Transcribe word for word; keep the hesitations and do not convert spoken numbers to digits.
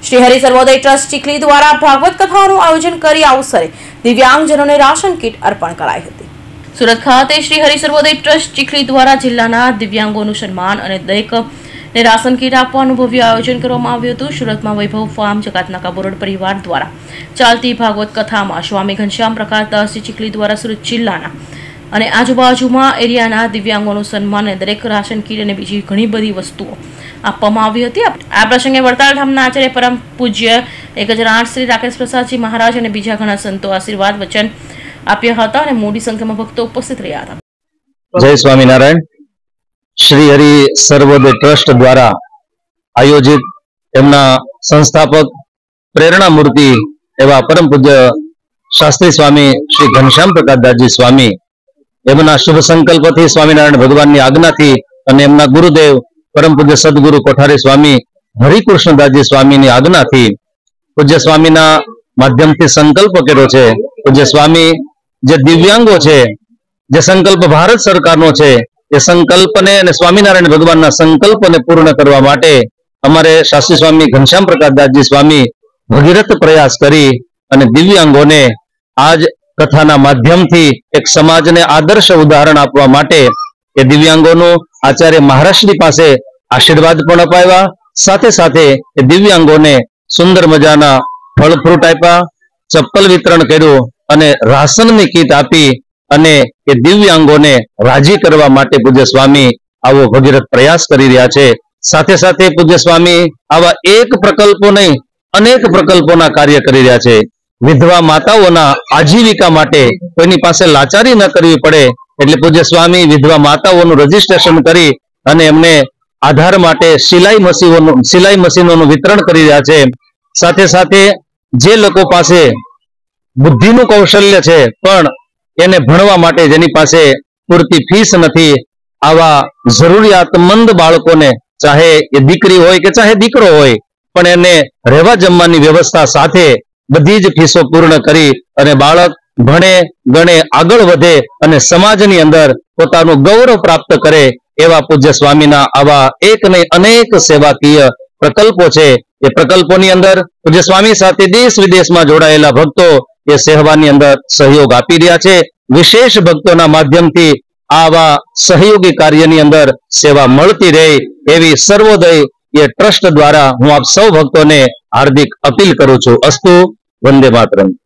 Shri Hari Sarvodaya trust Chikhli દ્વારા ભાગવત કથાનું આયોજન કરી અવસરે દિવ્યાંગજનોને રાશન કીટ અર્પણ કરાઈ હતી। સુરત ખાતે શ્રી હરિ સર્વોદય ટ્રસ્ટ ચીખલી દ્વારા જિલ્લાના દિવ્યાંગોનું સન્માન અને દરેકને રાશન કીટ આપવાનું ભવ્ય આયોજન કરવામાં આવ્યું હતું। સુરતમાં વૈભવ ફાર્મ જકાતનાકા બોરડ પરિવાર દ્વારા ચાલતી ભાગવત કથામાં સ્વામી ઘનશ્યામ પ્રકાશદાસજી ચીખલી દ્વારા સુરત જિલ્લાના અને આજુબાજુમાં એરિયાના દિવ્યાંગોનું સન્માન અને દરેક રાશન કીટ અને બીજી ઘણી બધી વસ્તુઓ આપવામાં આવી હતી। આ પ્રસંગે વડતાલ ધામના આચાર્ય પરમ પૂજ્ય એક હજાર આઠ શ્રી રાકેશ પ્રસાદજી મહારાજ અને બીજા ઘણા સંતો આશીર્વાદ વચન આપ્યા હતા અને મોટી સંખ્યામાં ભક્તો ઉપસ્થિત રહ્યા હતા। જય સ્વામિનારાયણ। શ્રી હરિ સર્વોદય ટ્રસ્ટ દ્વારા આયોજિત એમના સંસ્થાપક પ્રેરણા મૂર્તિ એવા પરમ પૂજ્ય શાસ્ત્રી સ્વામી શ્રી ઘનશ્યામ પ્રકાશદાસજી સ્વામી એમના શુભ સંકલ્પથી સ્વામિનારાયણ ભગવાનની આજ્ઞાથી અને એમના ગુરુદેવ પરમ પૂજ્ય સદગુરુ કોઠારી સ્વામી હરિકૃષ્ણદાસજી સ્વામીની આજ્ઞાથી પૂજ્ય સ્વામીના માધ્યમથી સંકલ્પ કર્યો છે। પૂજ્ય સ્વામી જે દિવ્યાંગો છે, જે સંકલ્પ ભારત સરકારનો છે, એ સંકલ્પને અને સ્વામિનારાયણ ભગવાનના સંકલ્પને પૂર્ણ કરવા માટે અમારે શાસ્ત્રી સ્વામી ઘનશ્યામ પ્રકાશદાસજી સ્વામી ભગીરથ પ્રયાસ કરી અને દિવ્યાંગોને આજ કથાના માધ્યમથી એક સમાજને આદર્શ ઉદાહરણ આપવા માટે એ દિવ્યાંગોનું આચાર્ય મહારાજશ્રી પાસે આશીર્વાદ પણ અપાવ્યા, સાથે સાથે એ દિવ્યાંગોને સુંદર મજાના ફળ ફ્રૂટ આપ્યા, ચપ્પલ વિતરણ કર્યું અને રાશનની કીટ આપી અને એ દિવ્યાંગોને રાજી કરવા માટે પૂજ્ય સ્વામી આવો ભગીરથ પ્રયાસ કરી રહ્યા છે। સાથે સાથે પૂજ્ય સ્વામી આવા એક પ્રકલ્પો નહીં અનેક પ્રકલ્પોના કાર્ય કરી રહ્યા છે। વિધવા માતાઓના આજીવિકા માટે કોઈની પાસે લાચારી ન કરવી પડે એટલે પૂજ્ય સ્વામી વિધવા માતાઓનું રજીસ્ટ્રેશન કરી અને એમને આધાર માટે સિલાઈ મશીનોનું સિલાઈ મશીનોનું વિતરણ કરી રહ્યા છે। સાથે સાથે જે લોકો પાસે બુદ્ધિનું કૌશલ્ય છે પણ એને ભણવા માટે જેની પાસે પૂરતી ફીસ નથી, આવા જરૂરિયાતમંદ બાળકોને ચાહે એ દીકરી હોય કે ચાહે દીકરો હોય પણ એને રહેવા જમવાની વ્યવસ્થા સાથે બધી જ ફીસો પૂર્ણ કરી અને બાળક ભણે ગણે આગળ વધે અને સમાજની અંદર પોતાનું ગૌરવ પ્રાપ્ત કરે એવા પૂજ્ય સ્વામીના આવા એક ને અનેક સેવાકીય પ્રકલ્પો છે। એ પ્રકલ્પોની અંદર પૂજ્ય સ્વામી સાથે દેશ વિદેશમાં જોડાયેલા ભક્તો એ સેવાની અંદર સહયોગ આપી રહ્યા છે। વિશેષ ભક્તોના માધ્યમથી આવા સહયોગી કાર્યની અંદર સેવા મળતી રહે એવી સર્વોદય એ ટ્રસ્ટ દ્વારા હું આપ સૌ ભક્તોને હાર્દિક અપીલ કરું છું। અસ્તુ, વંદે માતરમ।